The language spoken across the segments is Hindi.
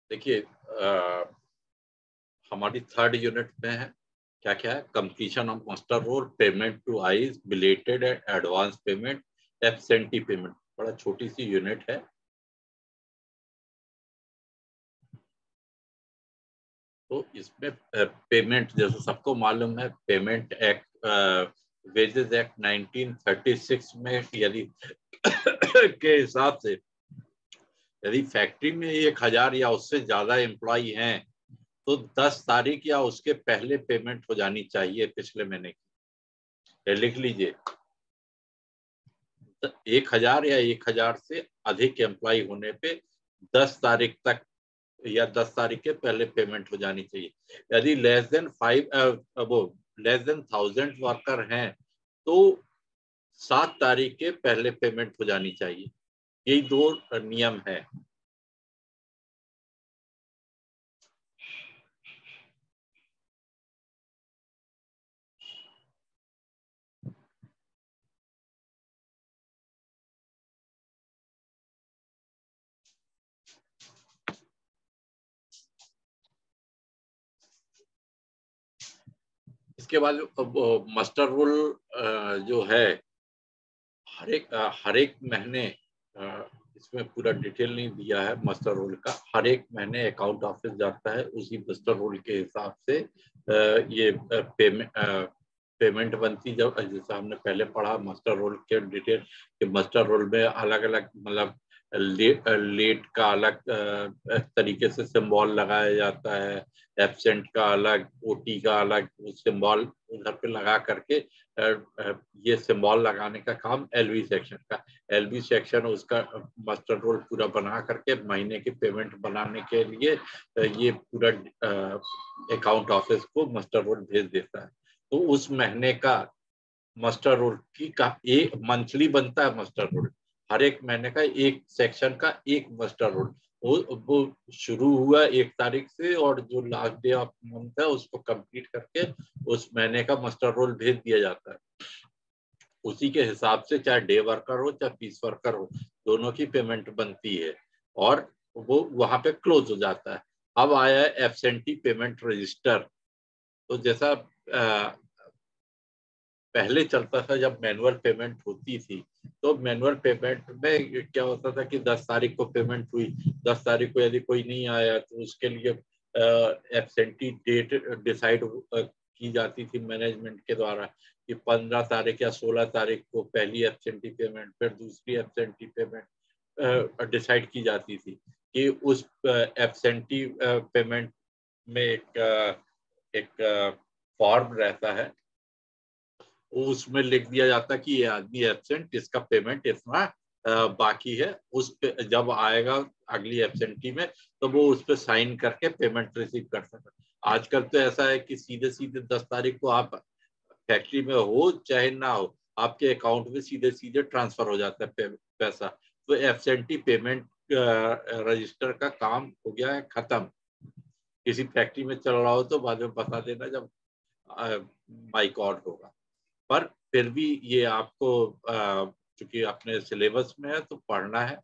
देखिए हमारी थर्ड यूनिट में है, क्या क्या है, completion of master roll, payment to eyes, belated advance payment, absentee payment. बड़ा छोटी सी यूनिट है। तो इसमें पेमेंट, जैसे सबको मालूम है, पेमेंट एक्ट, वेजेस एक्ट 1936 में यदि के हिसाब से यदि फैक्ट्री में 1000 या उससे ज्यादा एम्प्लॉय हैं तो 10 तारीख या उसके पहले पेमेंट हो जानी चाहिए पिछले महीने की। लिख लीजिए, 1000 या 1000 से अधिक एम्प्लॉय होने पे 10 तारीख तक या 10 तारीख के पहले पेमेंट हो जानी चाहिए। यदि लेस देन 1000 वर्कर हैं तो 7 तारीख के पहले पेमेंट हो जानी चाहिए। यही दो नियम है। इसके बाद मास्टर रोल जो है, हर एक महीने, इसमें पूरा डिटेल नहीं दिया है मास्टर रोल का, हर एक महीने अकाउंट ऑफिस जाता है, उसी मास्टर रोल के हिसाब से ये पेमेंट बनती। जब जैसे हमने पहले पढ़ा मास्टर रोल के डिटेल, कि मास्टर रोल में अलग अलग, मतलब लेट का अलग तरीके से सिंबल लगाया जाता है, एब्सेंट का अलग, ओटी का अलग सिंबल उधर पे लगा करके ये सिंबल लगाने का काम एलवी सेक्शन का। एलवी सेक्शन उसका मास्टर रोल पूरा बना करके महीने की पेमेंट बनाने के लिए ये पूरा अकाउंट ऑफिस को मास्टर रोल भेज देता है। तो उस महीने का मास्टर रोल की का एक मंथली बनता है मास्टर रोल। हर एक महीने का एक सेक्शन का एक मास्टर रोल, वो शुरू हुआ 1 तारीख से और जो लास्ट डे ऑफ मंथ है उसको कंप्लीट करके उस महीने का मास्टर रोल भेज दिया जाता है। उसी के हिसाब से चाहे डे वर्कर हो चाहे पीस वर्कर हो, दोनों की पेमेंट बनती है और वो वहां पे क्लोज हो जाता है। अब आया है एब्सेंटी पेमेंट रजिस्टर। तो जैसा पहले चलता था, जब मैनुअल पेमेंट होती थी तो मैनुअल पेमेंट में क्या होता था कि 10 तारीख को पेमेंट हुई, 10 तारीख को यदि कोई नहीं आया तो उसके लिए एब्सेंटी डेट डिसाइड की जाती थी मैनेजमेंट के द्वारा, कि 15 तारीख या 16 तारीख को पहली एब्सेंटी पेमेंट, फिर दूसरी एब्सेंटी पेमेंट डिसाइड की जाती थी। कि उस एब्सेंटी पेमेंट में एक फॉर्म रहता है, उसमें लिख दिया जाता कि ये आदमी एब्सेंट, इसका पेमेंट इतना बाकी है। उस पे जब आएगा अगली एब्सेंटी में तो वो उस पर साइन करके पेमेंट रिसीव कर सकता है। आजकल तो ऐसा है कि सीधे सीधे 10 तारीख को आप फैक्ट्री में हो चाहे ना हो, आपके अकाउंट में सीधे सीधे ट्रांसफर हो जाता है पैसा। तो एब्सेंटी पेमेंट रजिस्टर का काम हो गया है खत्म। किसी फैक्ट्री में चल रहा हो तो बाद में बता देना जब माइक आउट होगा। पर फिर भी ये आपको चूंकि अपने सिलेबस में है तो पढ़ना है।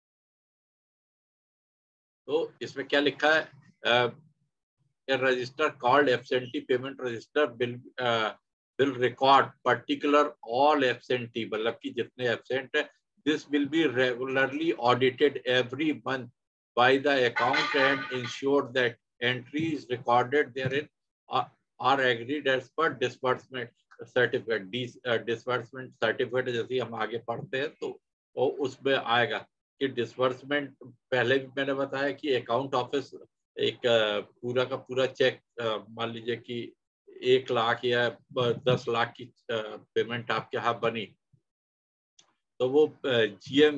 तो इसमें क्या लिखा है, register called absentee payment register will record particular all absentee, मतलब कि जितने एब्सेंट है, this will be regularly audited every month by the account and ensure that entries recorded therein are agreed as per disbursement certificate. Disbursement certificate जैसे हम आगे पढ़ते हैं तो उसमें आएगा कि डिसबर्समेंट, पहले भी मैंने बताया कि अकाउंट ऑफिस एक पूरा का पूरा चेक, मान लीजिए कि 1 लाख या 10 लाख की पेमेंट आपके यहाँ बनी, तो वो जीएम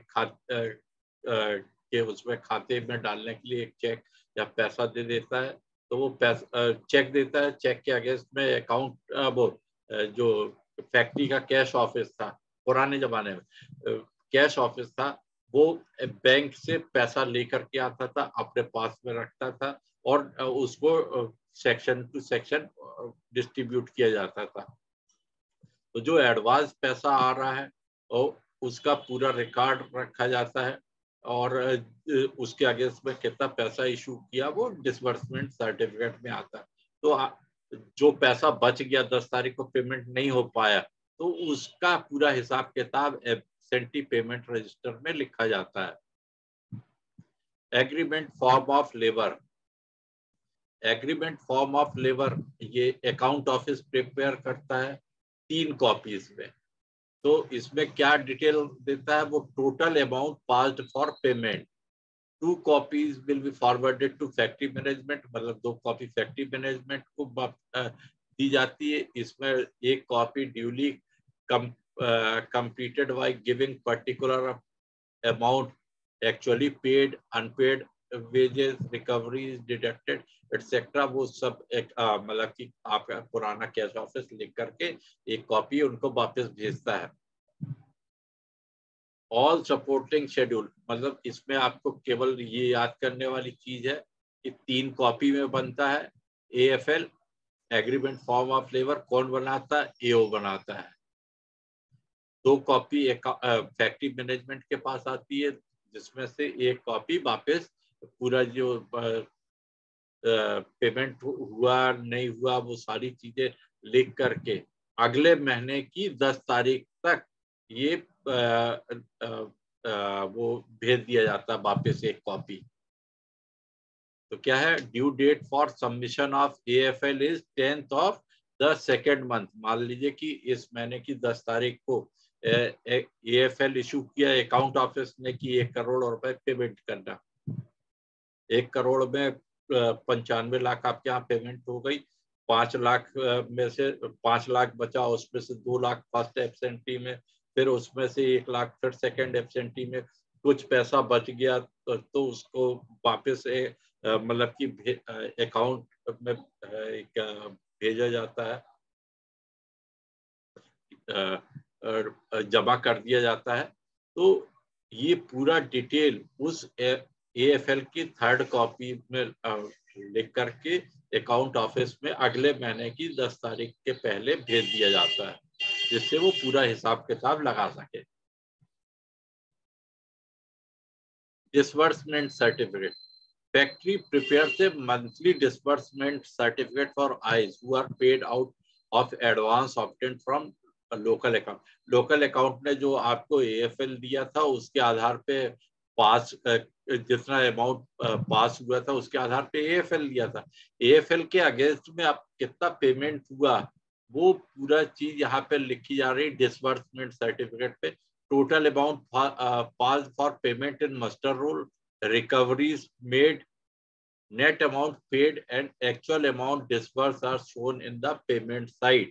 के उसमें खाते में डालने के लिए एक चेक या पैसा दे देता है। तो वो पैसा चेक देता है, चेक के अगेंस्ट में अकाउंट वो जो फैक्ट्री का कैश ऑफिस था पुराने जमाने में, कैश ऑफिस था, वो बैंक से पैसा लेकर के आता था, अपने पास में रखता था और उसको सेक्शन टू सेक्शन डिस्ट्रीब्यूट किया जाता था। तो जो एडवांस पैसा आ रहा है और उसका पूरा रिकॉर्ड रखा जाता है। और उसके अगेंस्ट में कितना पैसा इशू किया वो डिसबर्समेंट सर्टिफिकेट में आता है। तो जो पैसा बच गया 10 तारीख को पेमेंट नहीं हो पाया तो उसका पूरा हिसाब किताब एब्सेंटी पेमेंट रजिस्टर में लिखा जाता है। Agreement form of labour, agreement form of labour ये अकाउंट ऑफिस प्रिपेयर करता है 3 कॉपीज में। तो इसमें क्या डिटेल देता है, वो total amount passed for payment, 2 copies will be forwarded to factory management, मतलब 2 कॉपी फैक्ट्री मैनेजमेंट को दी जाती है। इसमें एक copy duly completed by giving particular amount actually paid, unpaid wages, recoveries deducted etc. वो सब एक मतलब कि आपका पुराना कैश ऑफिस लिख करके एक कॉपी उनको वापस भेजता है। ऑल सपोर्टिंग शेड्यूल, मतलब इसमें आपको केवल ये याद करने वाली चीज है कि 3 कॉपी में बनता है। AFL agreement form of labour कौन बनाता है, AO बनाता है। 2 कॉपी फैक्ट्री मैनेजमेंट के पास आती है जिसमें से एक कॉपी वापस पूरा जो पेमेंट हुआ नहीं हुआ वो सारी चीजें लिख करके अगले महीने की 10 तारीख तक ये वो भेज दिया जाता है वापस एक कॉपी। तो क्या है, due date for submission of AFL is 10th of the second month. मान लीजिए कि इस महीने की 10 तारीख को AFL इशू किया अकाउंट ऑफिस ने कि 1 करोड़ रुपए पेमेंट करना। 1 करोड़ में 95 लाख आपके यहाँ पेमेंट हो गई, 5 लाख में से 5 लाख बचा, उसमें से 2 लाख फर्स्ट एब्सेंटी में, फिर उसमें से 1 लाख फिर सेकेंड एब्सेंटी में, कुछ पैसा बच गया तो उसको वापस मतलब कि अकाउंट में एक भेजा जाता है, जमा कर दिया जाता है। तो ये पूरा डिटेल उस AFL की 3rd कॉपी में लिख करके अकाउंट ऑफिस में अगले महीने की 10 तारीख के पहले भेज दिया जाता है जिससे वो पूरा हिसाब किताब लगा सके। Disbursement certificate, factory prepares a monthly disbursement certificate for eyes who are paid out of advance obtained from a local account। Local account ने जो आपको AFL दिया था उसके आधार पे पास जितना अमाउंट पास हुआ था उसके आधार पे AFL दिया था। AFL के अगेंस्ट में आप कितना पेमेंट हुआ वो पूरा चीज यहाँ पे लिखी जा रही डिसबर्समेंट सर्टिफिकेट पे। Total amount pass for payment in muster roll, recoveries made, net amount paid and actual amount disbursed are shown in the payment side।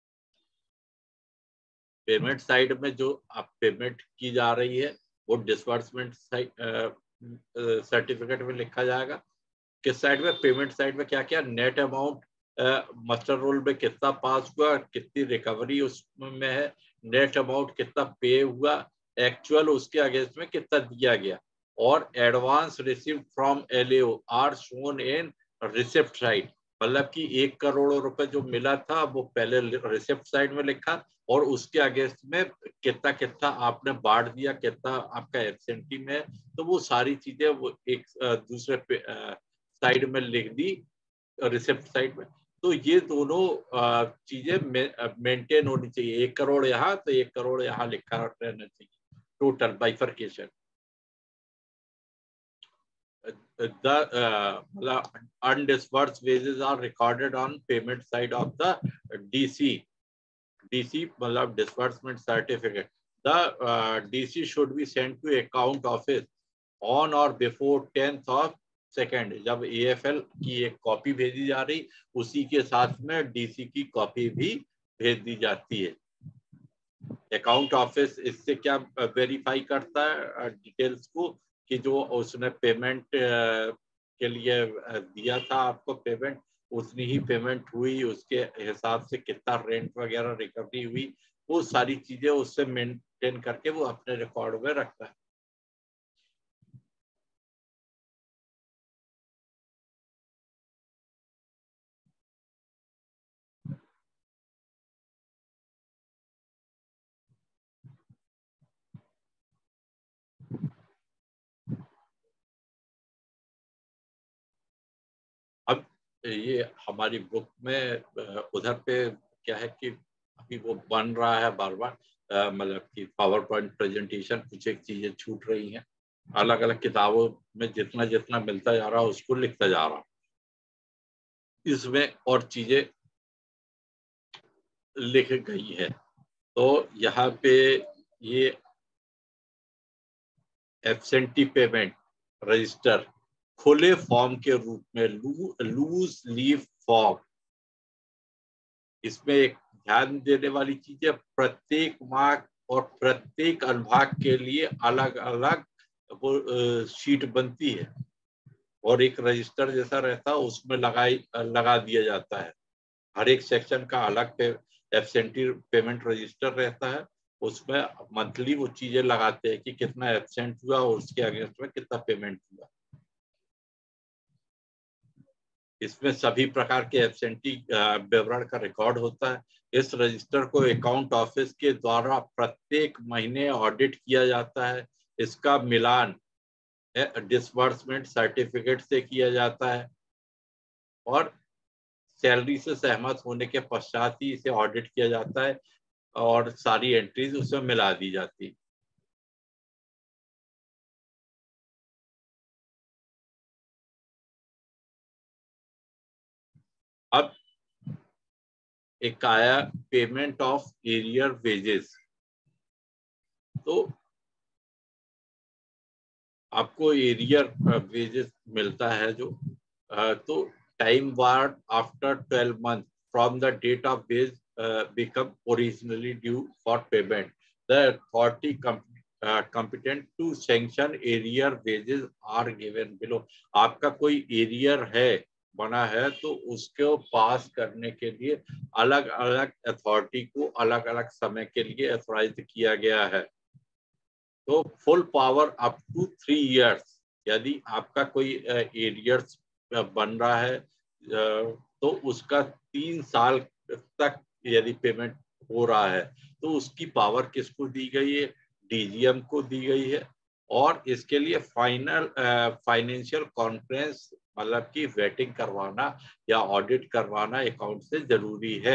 Payment side में जो आप पेमेंट की जा रही है वो डिसबर्समेंट सर्टिफिकेट में लिखा जाएगा। किस साइड में, पेमेंट साइड में क्या क्या, नेट अमाउंट मस्टर रोल में कितना पास हुआ, कितनी रिकवरी उसमें है, नेट अमाउंट कितना पे हुआ, एक्चुअल उसके अगेंस्ट में कितना दिया गया, और advance received from LAO are shown in receipt side. मतलब कि 1 करोड़ रुपए जो मिला था वो पहले रिसिप्ट साइड में लिखा और उसके अगेंस्ट में कितना कितना आपने बांट दिया, कितना आपका एब्सेंटी में है, तो वो सारी चीजें वो एक दूसरे साइड में लिख दी रिसिप्ट साइड में। तो ये दोनों चीजें मेंटेन होनी चाहिए, 1 करोड़ यहाँ तो 1 करोड़ यहाँ लिखा रहना चाहिए, total bifurcation. The undisbursed wages are recorded on payment side of the DC मतलब disbursement certificate। The DC should be sent to account office on or before 10th of second. जब AFL की एक कॉपी भेजी जा रही उसी के साथ में DC की कॉपी भी भेज दी जाती है। अकाउंट ऑफिस इससे क्या वेरीफाई करता है डिटेल्स को कि जो उसने पेमेंट के लिए दिया था आपको पेमेंट, उतनी ही पेमेंट हुई, उसके हिसाब से कितना रेंट वगैरह रिकवरी हुई, वो सारी चीजें उससे मेंटेन करके वो अपने रिकॉर्ड में रखता है। ये हमारी बुक में उधर पे क्या है कि अभी वो बन रहा है बार बार, मतलब कि पावर पॉइंट प्रेजेंटेशन, कुछ एक चीजें छूट रही हैं। अलग अलग किताबों में जितना जितना मिलता जा रहा है उसको लिखता जा रहा, इसमें और चीजें लिख गई है। तो यहाँ पे ये एब्सेंटी पेमेंट रजिस्टर खुले फॉर्म के रूप में, लूज लीव फॉर्म, इसमें एक ध्यान देने वाली चीज है, प्रत्येक माह और प्रत्येक अनुभाग के लिए अलग अलग वो शीट बनती है और एक रजिस्टर जैसा रहता है, उसमें लगा दिया जाता है। हर एक सेक्शन का अलग एब्सेंटी पेमेंट रजिस्टर रहता है, उसमें मंथली वो चीजें लगाते हैं कि कितना एब्सेंट हुआ और उसके अगेंस्ट में कितना पेमेंट हुआ। इसमें सभी प्रकार के एब्सेंटी विवरण का रिकॉर्ड होता है। इस रजिस्टर को अकाउंट ऑफिस के द्वारा प्रत्येक महीने ऑडिट किया जाता है। इसका मिलान डिसबर्समेंट सर्टिफिकेट से किया जाता है और सैलरी से सहमत होने के पश्चात ही इसे ऑडिट किया जाता है और सारी एंट्रीज उसमें मिला दी जाती है। अब एक आया पेमेंट ऑफ एरियर वेजेस। तो आपको एरियर वेजेस मिलता है जो, तो time barred after 12 months from the date of wage become originally due for payment, the authority competent to sanction arrear wages are given below। आपका कोई एरियर है बना है तो उसको पास करने के लिए अलग अलग अथॉरिटी को अलग अलग समय के लिए अथोराइज किया गया है। तो full power up to 3 years, यदि आपका कोई एरियर्स बन रहा है तो उसका 3 साल तक यदि पेमेंट हो रहा है तो उसकी पावर किसको दी गई है? डीजीएम को दी गई है। और इसके लिए फाइनेंशियल कॉन्फ्रेंस, मतलब कि वेटिंग करवाना या ऑडिट करवाना अकाउंट से जरूरी है।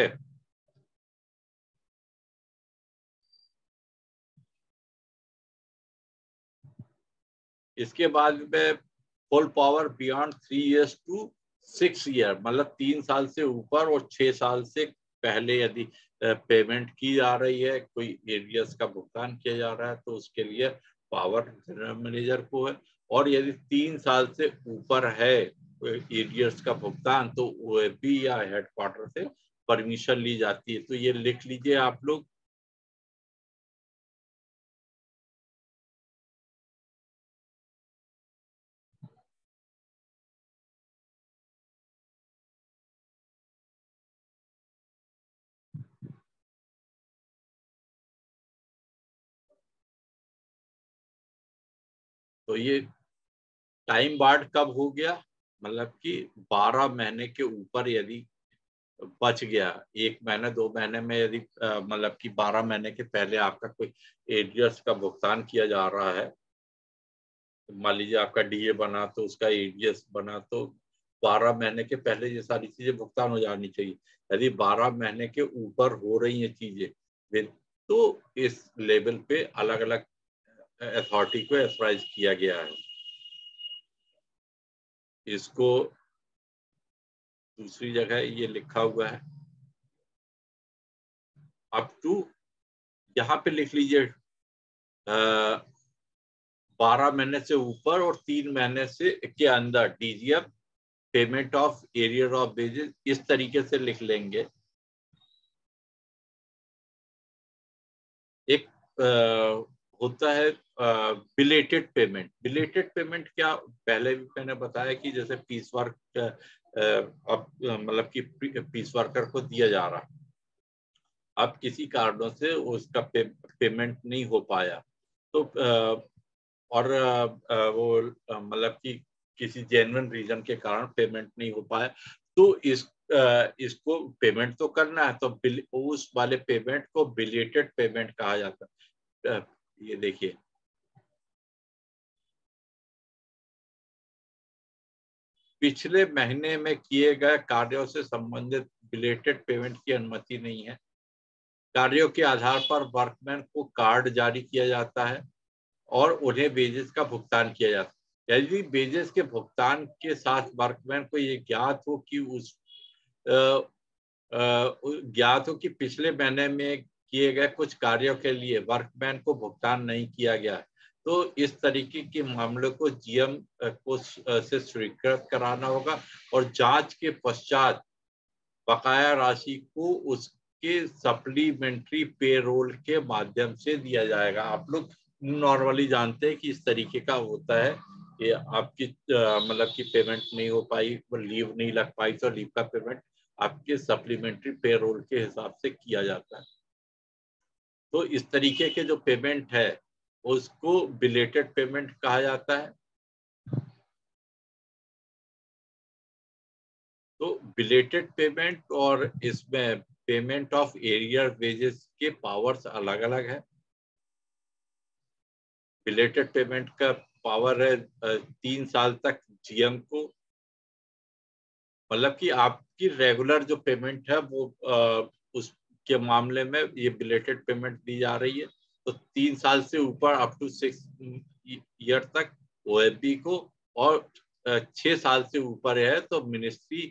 इसके बाद में full power beyond 3 years to 6 year, मतलब 3 साल से ऊपर और 6 साल से पहले यदि पेमेंट की जा रही है, कोई एरियर्स का भुगतान किया जा रहा है तो उसके लिए पावर जनरल मैनेजर को है। और यदि 3 साल से ऊपर है एरियर्स का भुगतान तो ओएपी या हेडक्वार्टर से परमिशन ली जाती है। तो ये लिख लीजिए आप लोग। तो ये टाइम बार्ड कब हो गया? मतलब कि 12 महीने के ऊपर यदि बच गया, 1 महीने 2 महीने में यदि मतलब कि 12 महीने के पहले आपका कोई एरियर्स का भुगतान किया जा रहा है, मान लीजिए आपका डीए बना तो उसका एरियर्स बना, तो 12 महीने के पहले ये सारी चीजें भुगतान हो जानी चाहिए। यदि 12 महीने के ऊपर हो रही हैं चीजें फिर तो इस लेवल पे अलग अलग अथॉरिटी को एथोराइज किया गया है। इसको दूसरी जगह ये लिखा हुआ है अप टू, यहाँ पे लिख लीजिए 12 महीने से ऊपर और 3 महीने से के अंदर DGF payment of arrear of wages, इस तरीके से लिख लेंगे। एक होता है बिलेटेड पेमेंट। बिलेटेड पेमेंट क्या, पहले भी मैंने बताया कि जैसे पीस वर्क अब मतलब कि पीस वर्कर को दिया जा रहा, अब किसी कारणों से उसका पेमेंट नहीं हो पाया तो और वो मतलब कि किसी जेन्युइन रीजन के कारण पेमेंट नहीं हो पाया तो इसको पेमेंट तो करना है, तो उस वाले पेमेंट को बिलेटेड पेमेंट कहा जाता है। ये देखिए, पिछले महीने में किए गए कार्यों से संबंधित बिलेटेड पेमेंट की अनुमति नहीं है। कार्यों के आधार पर वर्कमैन को कार्ड जारी किया जाता है और उन्हें वेजेस का भुगतान किया जाता है। यदि वेजेस के भुगतान के साथ वर्कमैन को ये ज्ञात हो कि पिछले महीने में किए गए कुछ कार्यों के लिए वर्कमैन को भुगतान नहीं किया गया, तो इस तरीके के मामलों को जीएम को से स्वीकृत कराना होगा और जांच के पश्चात बकाया राशि को उसके सप्लीमेंट्री पेरोल के माध्यम से दिया जाएगा। आप लोग नॉर्मली जानते हैं कि इस तरीके का होता है कि आपकी मतलब की पेमेंट नहीं हो पाई, लीव नहीं लग पाई, तो लीव का पेमेंट आपके सप्लीमेंट्री पेरोल के हिसाब से किया जाता है। तो इस तरीके के जो पेमेंट है उसको बिलेटेड पेमेंट कहा जाता है। तो बिलेटेड पेमेंट और इसमें पेमेंट ऑफ एरियर वेजेस के पावर्स अलग अलग है। बिलेटेड पेमेंट का पावर है 3 साल तक जीएम को, मतलब कि आपकी रेगुलर जो पेमेंट है वो उसके मामले में ये बिलेटेड पेमेंट दी जा रही है। तो 3 साल से ऊपर अप टू 6 ईयर तक ओएपी को, और 6 साल से ऊपर है तो मिनिस्ट्री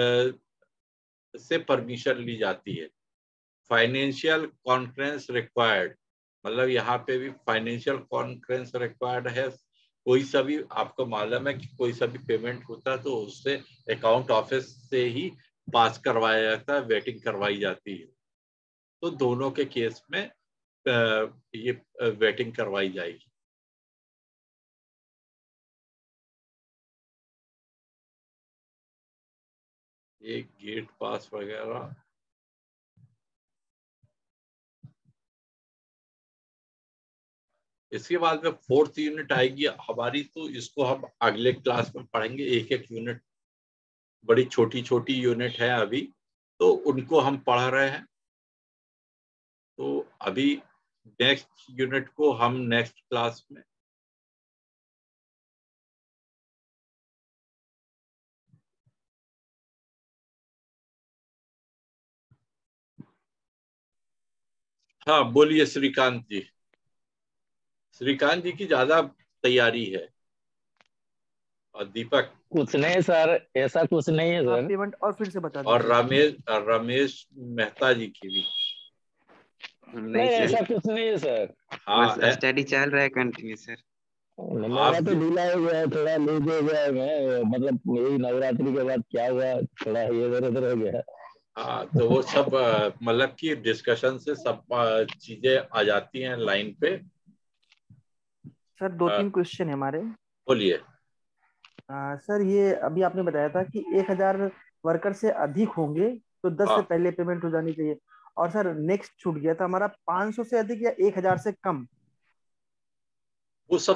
से परमिशन ली जाती है। फाइनेंशियल कॉन्फ्रेंस रिक्वायर्ड, मतलब यहाँ पे भी फाइनेंशियल कॉन्फ्रेंस रिक्वायर्ड है। कोई सा भी आपको मालूम है कि कोई सा भी पेमेंट होता है तो उससे अकाउंट ऑफिस से ही पास करवाया जाता है, वेटिंग करवाई जाती है। तो दोनों के केस में ये वेटिंग करवाई जाएगी। ये गेट पास वगैरह इसके बाद में 4th यूनिट आएगी हमारी, तो इसको हम अगले क्लास में पढ़ेंगे। एक एक यूनिट, बड़ी छोटी छोटी यूनिट है अभी, तो उनको हम पढ़ रहे हैं। तो अभी नेक्स्ट यूनिट को हम नेक्स्ट क्लास में हाँ बोलिए श्रीकांत जी। श्रीकांत जी की ज्यादा तैयारी है, और दीपक कुछ नहीं सर, ऐसा कुछ नहीं है सर। पेमेंट और फिर से बता और दीजिए। रमेश मेहता जी की भी नहीं, ऐसा कुछ नहीं है सर। हाँ है। स्टडी चल रहा है कंटिन्यू सर। मेरा तो ढीला हो गया, थोड़ा लूज हो गया। मैं मतलब यही नवरात्रि के बाद क्या हुआ, थोड़ा ये इधर उधर हो गया। हाँ, तो वो सब मतलब की डिस्कशन से सब चीजें आ जाती हैं लाइन पे। सर 2-3 क्वेश्चन है हमारे। बोलिए। सर ये अभी आपने बताया था कि 1000 वर्कर से अधिक होंगे तो 10 से हाँ, पहले पेमेंट हो जानी चाहिए। और सर नेक्स्ट छूट गया था हमारा 500 से अधिक या 1000 से कम। वो सब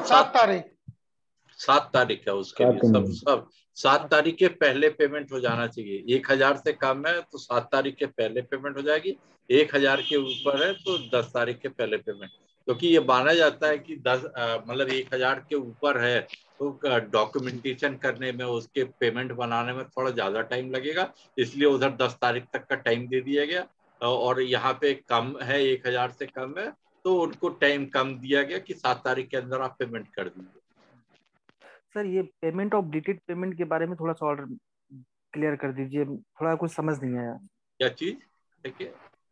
7 तारीख है उसके लिए। सब 7 तारीख के पहले पेमेंट हो जाना चाहिए। 1000 से कम है तो 7 तारीख के पहले पेमेंट हो जाएगी। 1000 के ऊपर है तो 10 तारीख के पहले पेमेंट, क्योंकि ये माना जाता है कि 10 मतलब 1000 के ऊपर है तो डॉक्यूमेंटेशन करने में, उसके पेमेंट बनाने में थोड़ा ज्यादा टाइम लगेगा, इसलिए उधर 10 तारीख तक का टाइम दे दिया गया। और यहाँ पे कम है, 1000 से कम है तो उनको टाइम कम दिया गया कि 7 तारीख के अंदर आप पेमेंट कर दीजिए। सर ये पेमेंट ऑफ डिटेड पेमेंट के बारे में थोड़ा सा और क्लियर कर दीजिए, थोड़ा कुछ समझ नहीं आया। क्या चीज? देखिए,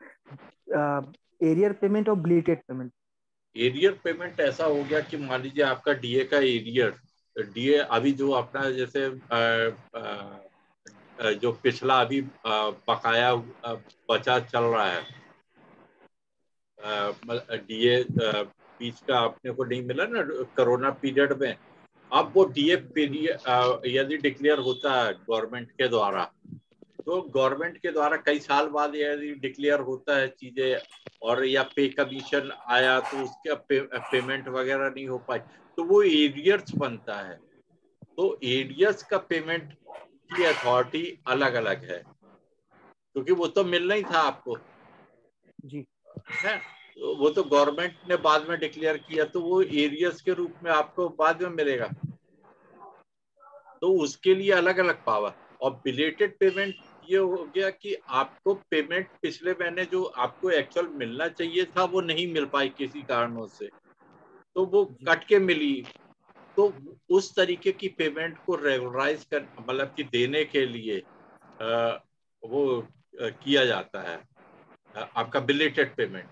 एरियर पेमेंट और बिलेटेड पेमेंट। एरियर पेमेंट ऐसा हो गया कि मान लीजिए आपका डीए का एरियर, डीए अभी जो अपना जैसे जो पिछला अभी बकाया बचा चल रहा है, डीए बीच का आपने को नहीं मिला ना कोरोना पीरियड में। अब वो डीए पीरियड यदि डिक्लेयर होता है गवर्नमेंट के द्वारा, तो गवर्नमेंट के द्वारा कई साल बाद यदि डिक्लेयर होता है चीजें, और या पे कमीशन आया तो उसका पेमेंट वगैरह नहीं हो पाई, तो वो एरियर्स बनता है। तो एरियर्स का पेमेंट की अथॉरिटी अलग अलग है, क्योंकि वो तो मिलना ही था आपको जी है। तो वो तो गवर्नमेंट ने बाद में डिक्लेयर किया, तो वो एरियर्स के रूप में आपको बाद में मिलेगा। तो उसके लिए अलग अलग पावर। और बिलेटेड पेमेंट ये हो गया कि आपको पेमेंट पिछले महीने जो आपको एक्चुअल मिलना चाहिए था वो नहीं मिल पाई किसी कारणों से, तो वो कट के मिली। तो उस तरीके की पेमेंट को रेगुलराइज कर, मतलब कि देने के लिए वो किया जाता है आपका belated payment.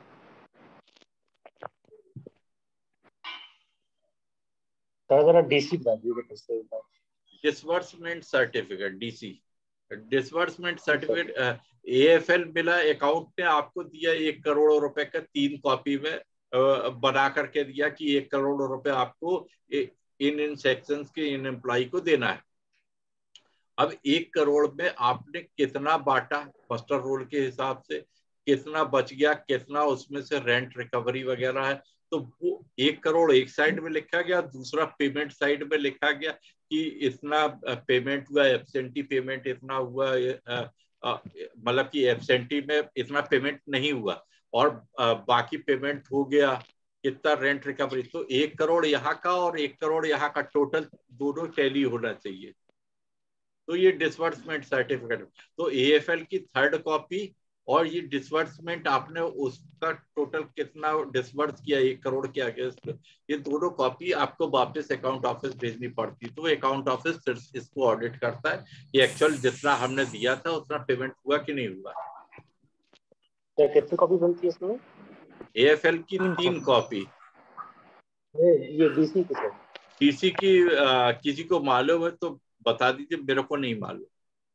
DC disbursement certificate, DC, disbursement certificate, AFL मिला, अकाउंट ने आपको दिया 1 करोड़ रुपए का 3 कॉपी में बना करके दिया कि 1 करोड़ रुपए आपको इन सेक्शंस के इन एम्प्लॉय को देना है। अब 1 करोड़ में आपने कितना बांटा मस्टर रोल के हिसाब से, कितना बच गया, कितना उसमें से रेंट रिकवरी वगैरह है, तो वो 1 करोड़ एक साइड में लिखा गया, दूसरा पेमेंट साइड में लिखा गया कि इतना पेमेंट हुआ, एब्सेंटी पेमेंट इतना हुआ, मतलब कि एब्सेंटी में इतना पेमेंट नहीं हुआ और बाकी पेमेंट हो गया, कितना रेंट रिकवरी। तो 1 करोड़ यहाँ का और 1 करोड़ यहाँ का टोटल दोनों टैली होना चाहिए। तो ये डिसबर्समेंट सर्टिफिकेट, तो एएफएल की 3rd कॉपी और ये डिसबर्समेंट आपने उसका टोटल कितना डिसबर्स किया 1 करोड़ के अगेंस्ट, ये दोनों कॉपी आपको वापस अकाउंट ऑफिस भेजनी पड़ती। तो अकाउंट ऑफिस सिर्फ इसको ऑडिट करता है कि एक्चुअल जितना हमने दिया था उतना पेमेंट हुआ कि नहीं हुआ। कितनी कॉपी बनती है इसमें? एएफएल की 3 कॉपी। ये डीसी की? डीसी की किसी को मालूम है तो बता दीजिए, मेरे को नहीं मालूम।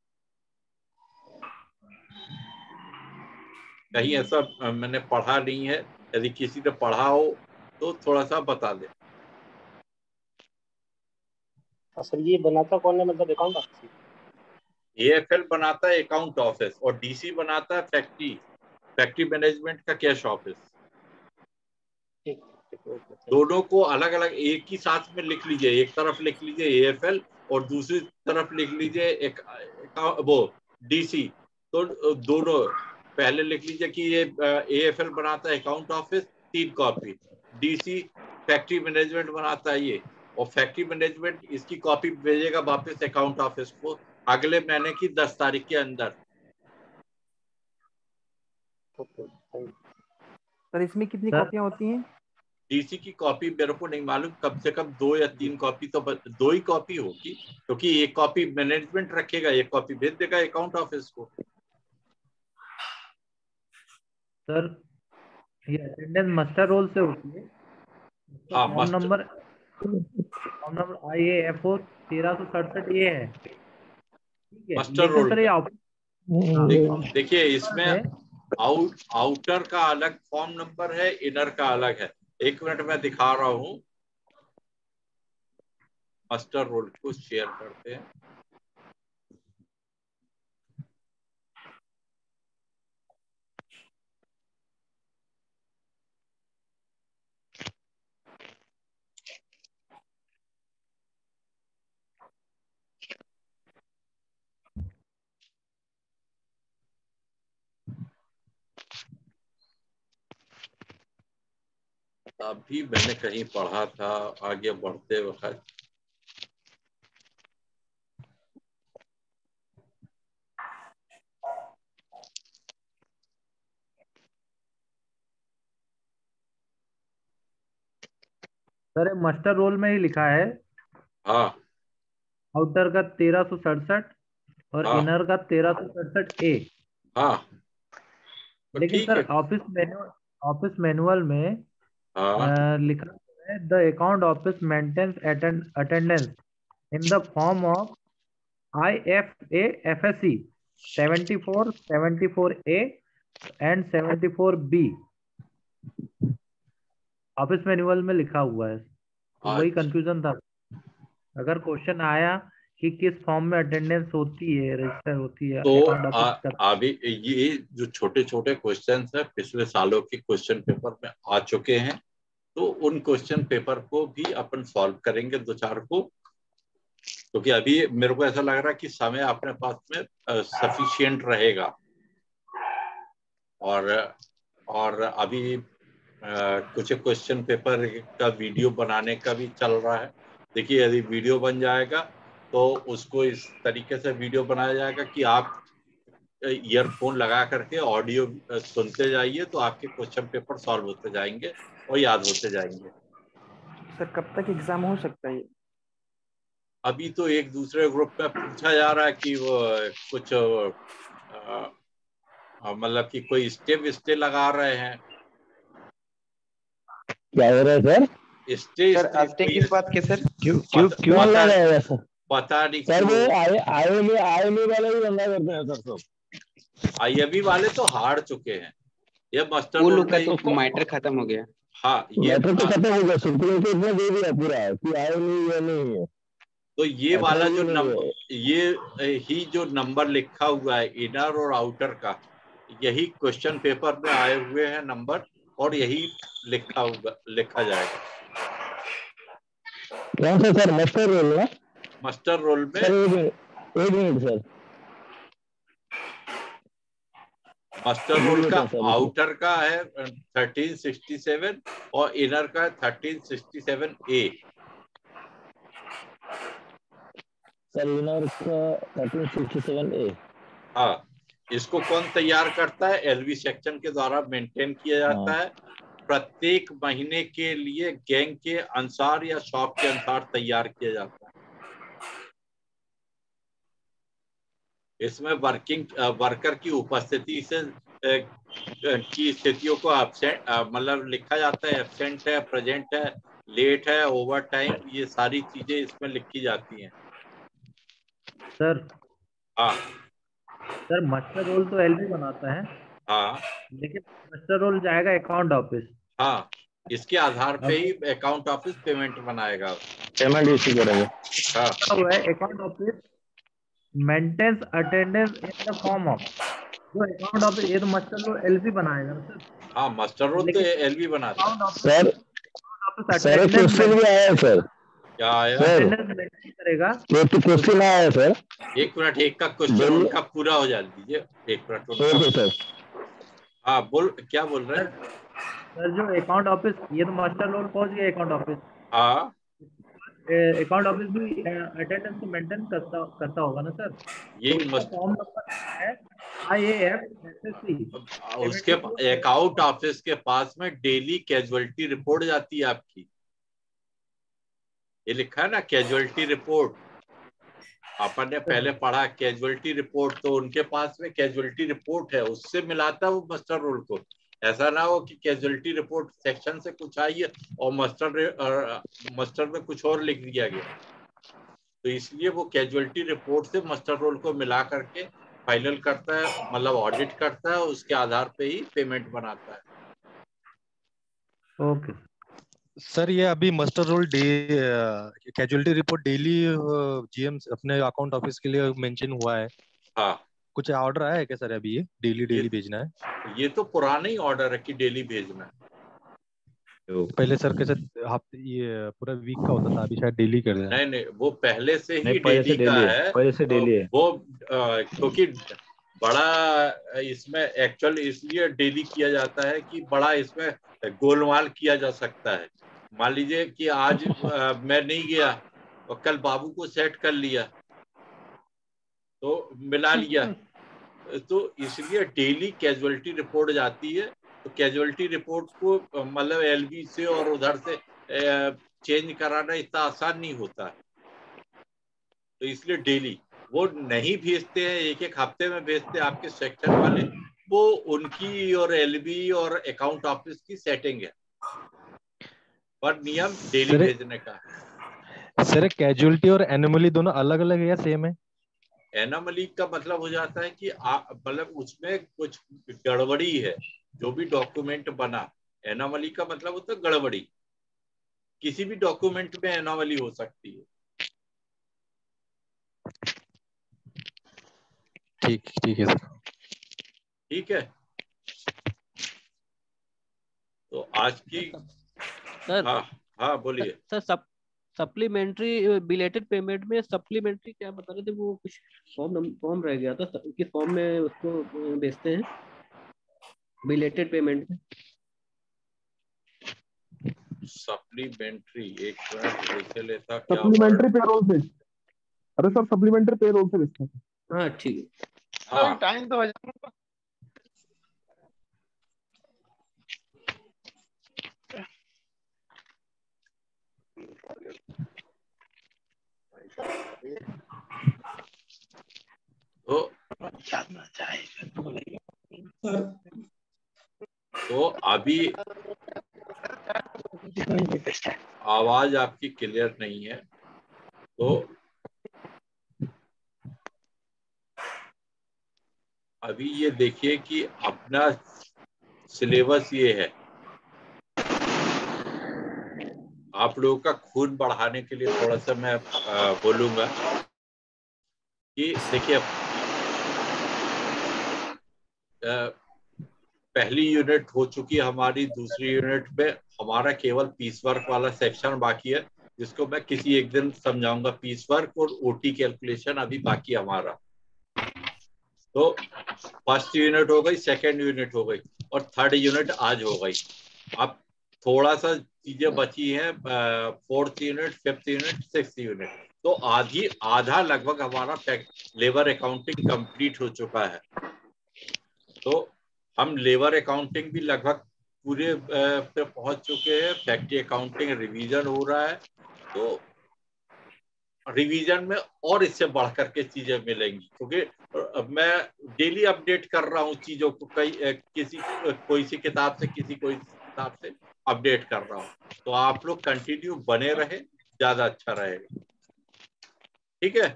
कहीं ऐसा मैंने पढ़ा नहीं है, यदि किसी ने पढ़ा हो तो थोड़ा सा बता दे। सर ये बनाता कौन है, मतलब अकाउंट ऑफिस? एएफएल बनाता है अकाउंट ऑफिस और डीसी बनाता है फैक्ट्री मैनेजमेंट का कैश ऑफिस। दोनों को अलग अलग एक ही साथ में लिख लीजिए, एक तरफ लिख लीजिए एएफएल और दूसरी तरफ लिख लीजिए एक वो डीसी। तो दोनों पहले लिख लीजिए कि ये एएफएल बनाता है account office 3 copy, DC factory management बनाता है ये, और फैक्ट्री मैनेजमेंट इसकी कॉपी भेजेगा वापस अकाउंट ऑफिस को अगले महीने की 10 तारीख के अंदर। सर इसमें कितनी कॉपियां होती हैं? डीसी की कॉपी मेरे को नहीं मालूम, कम से कम 2 या 3 कॉपी तो 2 ही कॉपी होगी, क्योंकि एक कॉपी मैनेजमेंट रखेगा, एक कॉपी भेज देगा अकाउंट ऑफिस को। सर ये अटेंडेंस मस्टर रोल से होती है। हाँ, फॉर्म नंबर IAFO 1367 ये है, ठीक है। मस्टर रोल सर ये देखिए इसमें आउटर का अलग फॉर्म नंबर है, इनर का अलग है। 1 मिनट में दिखा रहा हूं। मस्टर रोल को शेयर करते हैं। अभी मैंने कहीं पढ़ा था आगे बढ़ते वक्त, सर मास्टर रोल में ही लिखा है। हाँ आउटर का 1367 और हाँ इनर का 1367A। हाँ, तो लेकिन ठीक सर है। ऑफिस मैनुअल में हाँ लिखा है the account office maintains attendance in the form of IFAFSC 74, 74A and 74B। Office manual में लिखा हुआ है, तो वही कंफ्यूजन था। अगर क्वेश्चन आया कि किस फॉर्म में अटेंडेंस होती है, रजिस्टर होती है, तो अभी ये जो छोटे छोटे क्वेश्चंस है पिछले सालों के क्वेश्चन पेपर में आ चुके हैं, तो उन क्वेश्चन पेपर को भी अपन सॉल्व करेंगे 2-4 को, क्योंकि अभी मेरे को ऐसा लग रहा है कि समय अपने पास में सफिशिएंट रहेगा। और अभी कुछ क्वेश्चन पेपर का वीडियो बनाने का भी चल रहा है। देखिए यदि वीडियो बन जाएगा तो उसको इस तरीके से वीडियो बनाया जाएगा कि आप ईयरफोन लगा करके ऑडियो सुनते जाइए, तो आपके क्वेश्चन पेपर सॉल्व होते जाएंगे और याद होते जाएंगे। सर कब तक एग्जाम हो सकता है? अभी तो एक दूसरे ग्रुप में पूछा जा रहा है कि वो कुछ मतलब कि कोई स्टे लगा रहे हैं। क्या हो रहा है सर? स्टे सर स्टे किस बात के सर? क्यों क्यों क्यों कौन लगा रहा है सर? पता नहीं सर वो क्यों। आईएमई वाले ही धंधा करते हैं सर सब। आईएमई वाले तो हार चुके हैं, ये मास्टर वो रोल लोग का में। तो मैटर खत्म हो गया। हाँ ये मैटर तो खत्म हो गया, सुप्रीम कोर्ट ने दे दिया पूरा कि आईएमई ये नहीं है। तो ये ऐसा वाला ही जो नहीं नंबर, है। ये ही जो नंबर लिखा हुआ है इनर और आउटर का, यही क्वेश्चन पेपर में आए हुए हैं नंबर, और यही लिखा जाएगा। कौन सा सर? मास्टर रोल ना? मास्टर रोल में सर एक मिनट सर। मास्टर रोल बोलिए का सर सर। आउटर का है 1367 और इनर का है 1367A। सर इनर का 1367A। हाँ, इसको कौन तैयार करता है? एलवी सेक्शन के द्वारा मेंटेन किया जाता है। प्रत्येक महीने के लिए गैंग के अनुसार या शॉप के अनुसार तैयार किया जाता है। इसमें वर्कर की उपस्थिति से की स्थितियों को एब्सेंट मतलब लिखा जाता है। एब्सेंट है, प्रेजेंट है, लेट है, ओवर टाइम, ये सारी चीजें इसमें लिखी जाती हैं। सर हाँ सर मास्टर रोल तो एलबी बनाता है, हाँ लेकिन मास्टर रोल जाएगा अकाउंट ऑफिस। हाँ, इसके आधार पे अब ही अकाउंट ऑफिस पेमेंट बनाएगा। पेमेंट इश्यू करेंगे। हाँ क्या हुआ है, account office maintains attendance in the form of, जो अकाउंट ऑफिस, ये तो मास्टर रोल एलबी बनाएगा ना सर, हाँ, मास्टर रोल तो लेकिन एलवी बनाता है। अकाउंट ऑफिस सर सर एक अटेंडेंस क्वेश्चन भी आया है सर। क्या आया? सर अटेंडेंस मेंटेन करेगा। ये तो क्वेश्चन आया है सर। एक मिनट, एक का क्वेश्चन बोलिए। उनका पूरा हो जाने दीजिए। एक मिनट उनका। Okay sir. हाँ बोल, क्या बोल रहे सर हैं? सर जो अकाउंट ऑफिस, ये तो मास्टर रोल पहुंच गया अकाउंट ऑफिस, हाँ, अकाउंट ऑफिस भी अटेंडेंस को मेंटेन करता होगा ना सर। ये तो इसका फॉर्म नंबर है IAF-SSC उसके 74। अकाउंट ऑफिस के पास में डेली कैजुअलिटी रिपोर्ट जाती है आपकी। ये लिखा है ना कैजुअलिटी रिपोर्ट, अपन ने पहले पढ़ा कैजुअलिटी रिपोर्ट। तो उनके पास में कैजुअलिटी रिपोर्ट है, उससे मिलाता है वो मास्टर रोल को। ऐसा ना हो कि कैजुअलिटी रिपोर्ट सेक्शन से कुछ आई है और मास्टर में कुछ और लिख दिया गया। तो इसलिए वो कैजुअलिटी रिपोर्ट से मास्टर रोल को मिला करके फाइनल करता है, मतलब ऑडिट करता है, उसके आधार पे ही पेमेंट बनाता है। ओके सर ये अभी master roll casualty report daily GM अपने अकाउंट ऑफिस के लिए मेंशन हुआ है। हाँ, कुछ ऑर्डर आया है क्या सर अभी? ये डेली ये भेजना है? ये तो पुराना ही ऑर्डर है कि डेली भेजना है। तो पहले सर कैसे हफ्ते ये पूरा वीक का होता था, अभी शायद डेली कर दिया। नहीं नहीं, वो पहले से ही नहीं, पहले से डेली का डेली है, है। पहले से डेली है। वो क्योंकि बड़ा इसमें एक्चुअल इसलिए डेली किया जाता है कि बड़ा इसमें गोलमाल किया जा सकता है। मान लीजिए कि आज मैं नहीं गया और कल बाबू को सेट कर लिया तो मिला लिया, तो इसलिए डेली कैजुअलिटी रिपोर्ट जाती है। तो कैजुअलिटी रिपोर्ट को मतलब एलबी से और उधर से चेंज कराना इतना आसान नहीं होता है। तो इसलिए डेली वो नहीं भेजते हैं, एक एक हफ्ते में भेजते हैं आपके सेक्शन वाले। वो उनकी और एलबी और अकाउंट ऑफिस की सेटिंग है, पर नियम डेली भेजने का है। सर कैजुअलिटी और एनोमली दोनों अलग अलग है या सेम है? एनोमली का मतलब हो जाता है कि मतलब उसमें कुछ गड़बड़ी है, जो भी डॉक्यूमेंट बना। एनोमली का मतलब होता है गड़बड़ी, किसी भी डॉक्यूमेंट में एनोमली हो सकती है। ठीक है सर। ठीक है, तो आज की सर हाँ हाँ बोलिए। सर सप्लीमेंट्री बिलेटेड पेमेंट में सप्लीमेंट्री क्या बता रहे थे? वो कुछ फॉर्म रह गया था, किस फॉर्म में उसको भेजते हैं बिलेटेड पेमेंट में? सप्लीमेंट्री, एक मिनट देख लेता क्या सप्लीमेंट्री पेरोल से अरे सर सप्लीमेंट्री पेरोल से बेचते हैं। हाँ ठीक है। हाँ टाइम तो हो जाएगा। तो अभी आवाज आपकी क्लियर नहीं है, तो अभी ये देखिए कि अपना सिलेबस ये है। आप लोगों का खून बढ़ाने के लिए थोड़ा सा मैं बोलूंगा कि देखिए, पहली यूनिट हो चुकी है हमारी, दूसरी यूनिट में हमारा केवल पीस वर्क वाला सेक्शन बाकी है, जिसको मैं किसी एक दिन समझाऊंगा। पीस वर्क और ओटी कैलकुलेशन अभी बाकी है हमारा। तो फर्स्ट यूनिट हो गई, सेकेंड यूनिट हो गई और थर्ड यूनिट आज हो गई। अब थोड़ा सा चीजें बची हैं, fourth unit, fifth unit, sixth unit. तो आधा लगभग हमारा लेबर अकाउंटिंग कंप्लीट हो चुका है। तो हम लेबर अकाउंटिंग भी लगभग पूरे पे पहुंच चुके हैं। फैक्ट्री अकाउंटिंग रिवीजन हो रहा है, तो रिवीजन में और इससे बढ़कर के चीजें मिलेंगी, क्योंकि मैं डेली अपडेट कर रहा हूँ चीजों को। कोई सी किताब से कोई किताब से अपडेट कर रहा हूँ। तो आप लोग कंटिन्यू बने रहे, ज्यादा अच्छा रहेगा। ठीक है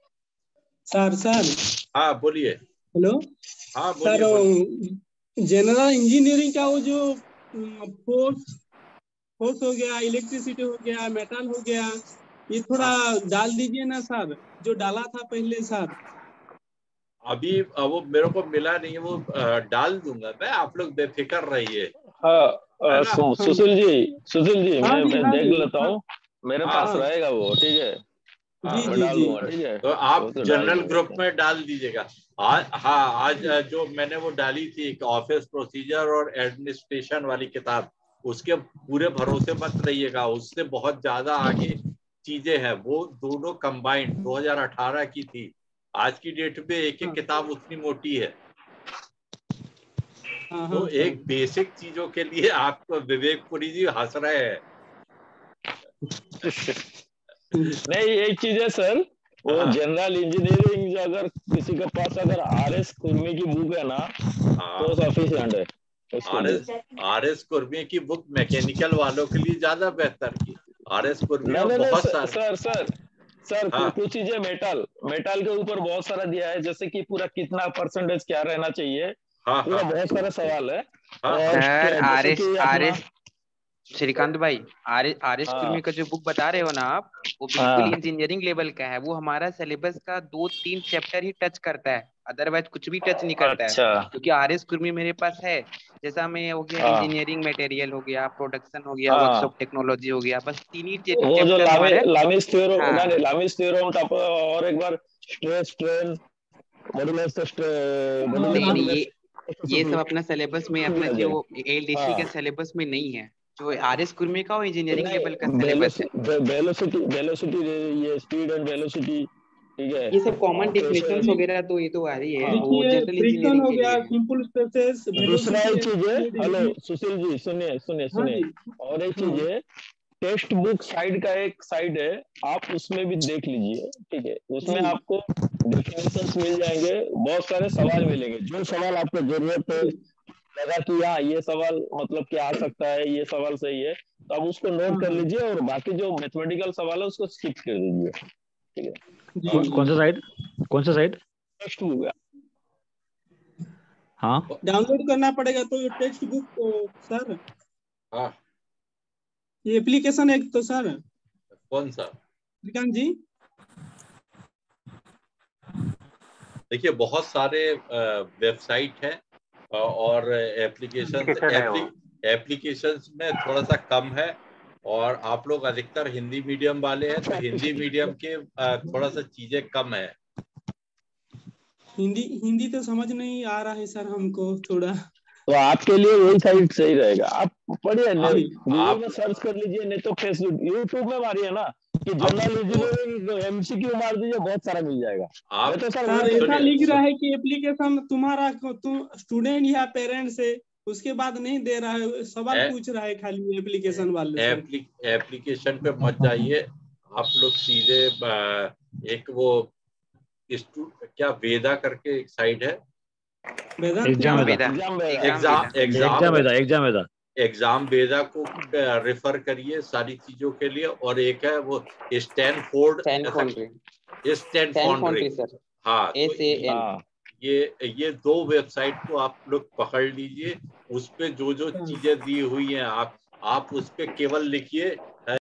सर। हाँ बोलिए। हेलो हाँ सर, बोलिए। जनरल इंजीनियरिंग का वो जो फोर्स हो गया, इलेक्ट्रिसिटी हो गया, मेटल हो गया, ये थोड़ा डाल दीजिए ना सर, जो डाला था पहले सर। अभी वो मेरे को मिला नहीं है, वो डाल दूंगा मैं, आप लोग बेफिक्र रहिए। हाँ सुशील जी हाँ मैं हाँ देख लेता हूँ, मेरे पास रहेगा वो। ठीक है, मैं डाल दूंगा। ठीक है, तो आप जनरल ग्रुप में डाल दीजिएगा। आज जो मैंने वो डाली थी एक ऑफिस प्रोसीजर और एडमिनिस्ट्रेशन वाली किताब, उसके पूरे भरोसे मत रहिएगा, उससे बहुत ज्यादा आगे चीजें हैं। वो दोनों कंबाइंड 2018 की थी। आज की डेट में एक किताब उतनी मोटी है। तो एक बेसिक चीजों के लिए आपको विवेकपुरी जी हंस रहे हैं। नहीं, एक चीज है सर, वो जनरल इंजीनियरिंग अगर किसी के पास अगर आर.एस. कुर्मी की बुक है ना, तो सफिशिएंट है। आर.एस. कुर्मी की बुक मैकेनिकल वालों के लिए ज्यादा बेहतर की। आर.एस. कुर्मी में बहुत सारे सर कुछ चीजें मेटल के ऊपर बहुत सारा दिया है, जैसे कि पूरा कितना परसेंटेज क्या रहना चाहिए, पूरा बहुत सारा सवाल है। Sir RS. श्रीकांत भाई, आर.एस. कुर्मी का जो बुक बता रहे हो ना आप, वो बिल्कुल इंजीनियरिंग लेवल का है। वो हमारा सिलेबस का 2-3 चैप्टर ही टच करता है, अदरवाइज कुछ भी टच नहीं करता है। क्योंकि आर.एस. कुर्मी मेरे पास है, जैसा में हो गया इंजीनियरिंग मटेरियल हो गया, प्रोडक्शन हो गया, वर्कशॉप टेक्नोलॉजी हो गया, बस 3 ही चैप्टर हमारे। लामिस थ्योरम और एक बार स्ट्रेस स्ट्रेन मॉड्यूलस। ये सब अपना सिलेबस में, अपना जो एलडीसी के सिलेबस में नहीं है। जो आर.एस. कुर्मी का वो इंजीनियरिंग लेवल का सिलेबस है। वेलोसिटी ये स्पीड एंड वेलोसिटी, ठीक है, ये सब कॉमन डेफिनेशंस वगैरह तो ये तो आ रही है, वो जनरल फ्रिक्शन इंजीनियरिंग हो के गया, लिए है। सिंपल स्ट्रेसेस, दूसरा एक चीज है, हेलो सुशील जी सुनिए, और एक चीज है, टेक्स्ट बुक साइड का एक साइड है, आप उसमें भी देख लीजिए। ठीक है, उसमें आपको डेफिनेशंस मिल जाएंगे, बहुत सारे सवाल मिलेंगे। जो सवाल आपको जरूरत है, लगा कि हाँ ये सवाल मतलब क्या आ सकता है, ये सवाल सही है, तो आप उसको नोट कर लीजिए, और बाकी जो मैथमेटिकल सवाल है उसको स्किप कर दीजिए। ठीक है, कौन सा साइड टेक्स्ट बुक है। हाँ, डाउनलोड करना पड़ेगा तो ये टेक्स्ट बुक सर। ये एप्लीकेशन है तो सर। कौन सा? श्रीकांत जी देखिए, बहुत सारे वेबसाइट है और एप्लीकेशंस में थोड़ा सा कम है, और आप लोग अधिकतर हिंदी मीडियम वाले हैं, तो हिंदी मीडियम के थोड़ा सा चीजें कम है। हिंदी तो समझ नहीं आ रहा है सर हमको थोड़ा। तो आपके लिए वही साइट सही रहेगा। आप पढ़िए, गूगल में आप सर्च कर लीजिए, नहीं तो फेसबुक यूट्यूब में मारिए ना कि अब जनरल इंजीनियरिंग MCQ मार दीजिए, बहुत सारा मिल जाएगा। आप मैं तो सर सर वही ऐसा करता लिख हूँ। रहा है कि एप्लीकेशन तुम्हारा तुम स्टूडेंट या पेरेंट्स है, उसके बाद नहीं दे रहा है, सवाल पूछ रहा है खाली एप्लीकेशन वाले से। एप्लीकेशन पे मत जाइए आप लोग, सीधे एक वो क्या वेदा करके एक साइट है, एग्जाम वेदा को रेफर करिए सारी चीजों के लिए। और एक है वो स्टैनफोर्ड सर। हाँ, तो SAN। ये 2 वेबसाइट को आप लोग पकड़ लीजिए। उस पे जो चीजें दी हुई हैं आप उस पे केवल लिखिए